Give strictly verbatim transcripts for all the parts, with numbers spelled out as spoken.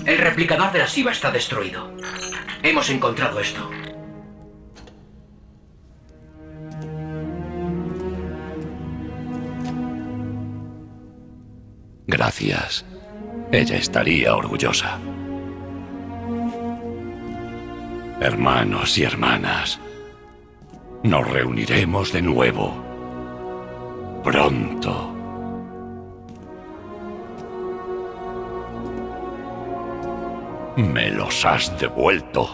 El replicador de la Shiva está destruido. Hemos encontrado esto. Gracias. Ella estaría orgullosa. Hermanos y hermanas, nos reuniremos de nuevo. Pronto. Me los has devuelto.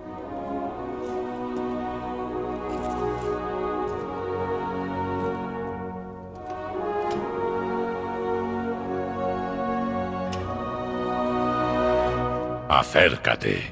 Acércate.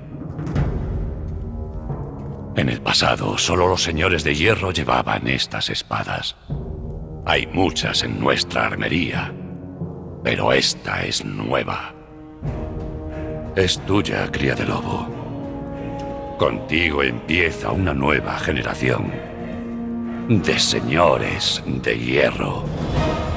En el pasado, solo los señores de hierro llevaban estas espadas. Hay muchas en nuestra armería, pero esta es nueva. Es tuya, cría de lobo. Contigo empieza una nueva generación de señores de hierro.